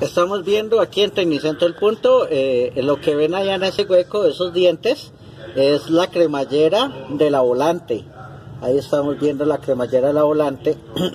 Estamos viendo aquí en Tecnicentro El Punto, lo que ven allá en ese hueco de esos dientes es la cremallera de la volante. Ahí estamos viendo la cremallera de la volante.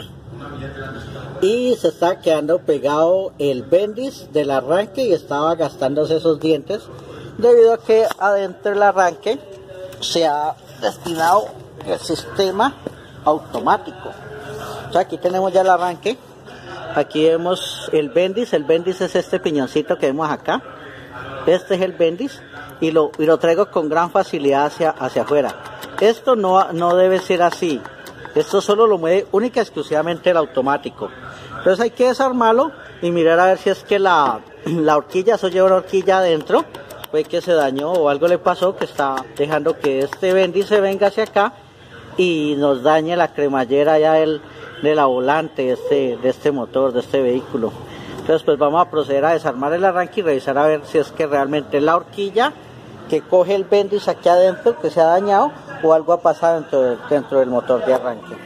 Y se está quedando pegado el Bendix del arranque y estaba gastándose esos dientes debido a que adentro del arranque se ha destinado el sistema automático. O sea, aquí tenemos ya el arranque. Aquí vemos el Bendix es este piñoncito que vemos acá. Este es el Bendix y lo traigo con gran facilidad hacia afuera. Esto no debe ser así. Esto solo lo mueve única y exclusivamente el automático. Entonces hay que desarmarlo y mirar a ver si es que la horquilla, eso lleva una horquilla adentro, fue que se dañó o algo le pasó que está dejando que este Bendix se venga hacia acá y nos dañe la cremallera ya de la volante de este motor, de este vehículo. Entonces pues vamos a proceder a desarmar el arranque y revisar a ver si es que realmente la horquilla que coge el Bendix aquí adentro que se ha dañado o algo ha pasado dentro del motor de arranque.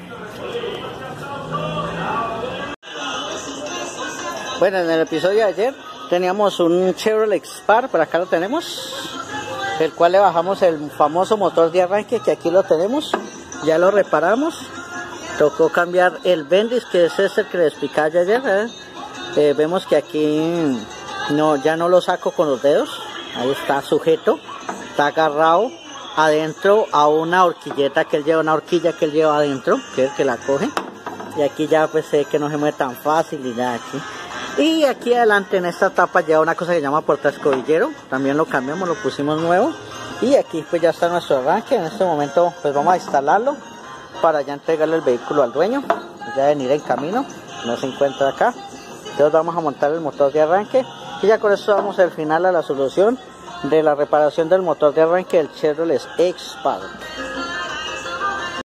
Bueno, en el episodio de ayer teníamos un Chevrolet Spark, por acá lo tenemos, el cual le bajamos el famoso motor de arranque que aquí lo tenemos, ya lo reparamos. Tocó cambiar el Bendix, que es este que les explicaba ayer. Vemos que aquí ya no lo saco con los dedos, ahí está sujeto, está agarrado adentro a una horquilleta que él lleva, una horquilla que él lleva adentro, que es el que la coge. Y aquí ya pues sé que no se mueve tan fácil y nada aquí. Y aquí adelante en esta tapa lleva una cosa que se llama portaescobillero, también lo cambiamos, lo pusimos nuevo. Y aquí pues ya está nuestro arranque. En este momento pues vamos a instalarlo para ya entregarle el vehículo al dueño. Ya venir en camino, no se encuentra acá. Entonces vamos a montar el motor de arranque y ya con esto vamos al final a la solución de la reparación del motor de arranque del Chevrolet Spark.